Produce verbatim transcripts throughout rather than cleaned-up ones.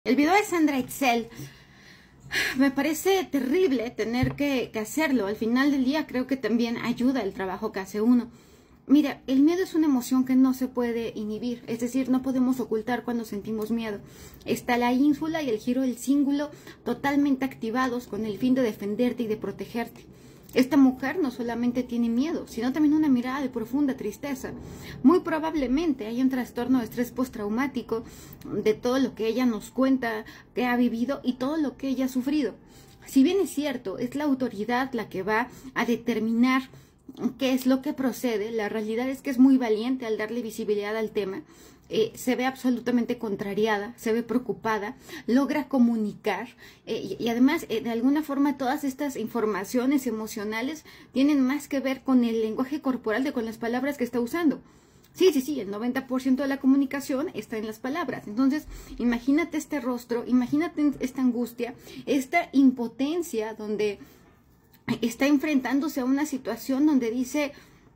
El video de Sandra Itzel me parece terrible tener que, que hacerlo. Al final del día creo que también ayuda el trabajo que hace uno. Mira, el miedo es una emoción que no se puede inhibir, es decir, no podemos ocultar cuando sentimos miedo. Está la ínsula y el giro del cíngulo totalmente activados con el fin de defenderte y de protegerte. Esta mujer no solamente tiene miedo, sino también una mirada de profunda tristeza. Muy probablemente hay un trastorno de estrés postraumático de todo lo que ella nos cuenta que ha vivido y todo lo que ella ha sufrido. Si bien es cierto, es la autoridad la que va a determinar qué es lo que procede, la realidad es que es muy valiente al darle visibilidad al tema. Eh, se ve absolutamente contrariada, se ve preocupada, logra comunicar eh, y, y además eh, de alguna forma todas estas informaciones emocionales tienen más que ver con el lenguaje corporal de con las palabras que está usando. Sí, sí, sí, el noventa por ciento de la comunicación está en las palabras. Entonces, imagínate este rostro, imagínate esta angustia, esta impotencia donde está enfrentándose a una situación donde dice,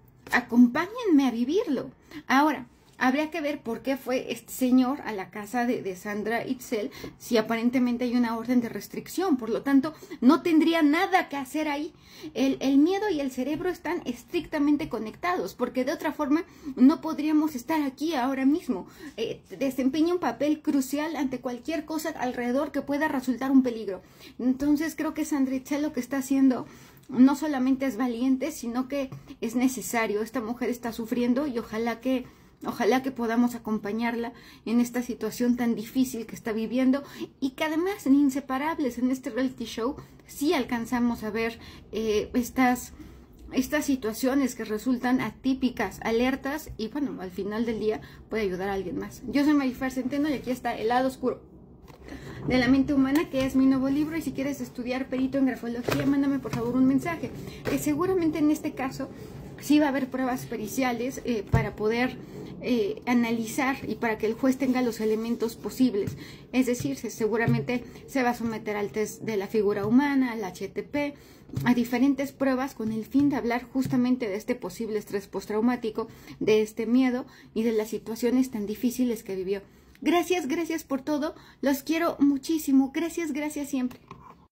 acompáñenme a vivirlo. Ahora, habría que ver por qué fue este señor a la casa de, de Sandra Itzel, si aparentemente hay una orden de restricción. Por lo tanto, no tendría nada que hacer ahí. El, el miedo y el cerebro están estrictamente conectados, porque de otra forma no podríamos estar aquí ahora mismo. Eh, desempeña un papel crucial ante cualquier cosa alrededor que pueda resultar un peligro. Entonces, creo que Sandra Itzel lo que está haciendo no solamente es valiente, sino que es necesario. Esta mujer está sufriendo y ojalá que Ojalá que podamos acompañarla en esta situación tan difícil que está viviendo y que además en Inseparables, en este reality show, sí alcanzamos a ver eh, estas, estas situaciones que resultan atípicas, alertas y bueno, al final del día puede ayudar a alguien más. Yo soy Marifer Centeno y aquí está El lado oscuro de la mente humana, que es mi nuevo libro, y si quieres estudiar perito en grafología, mándame por favor un mensaje. Eh, seguramente en este caso sí va a haber pruebas periciales eh, para poder eh, analizar y para que el juez tenga los elementos posibles. Es decir, se, seguramente se va a someter al test de la figura humana, al H T P, a diferentes pruebas con el fin de hablar justamente de este posible estrés postraumático, de este miedo y de las situaciones tan difíciles que vivió. Gracias, gracias por todo. Los quiero muchísimo. Gracias, gracias siempre.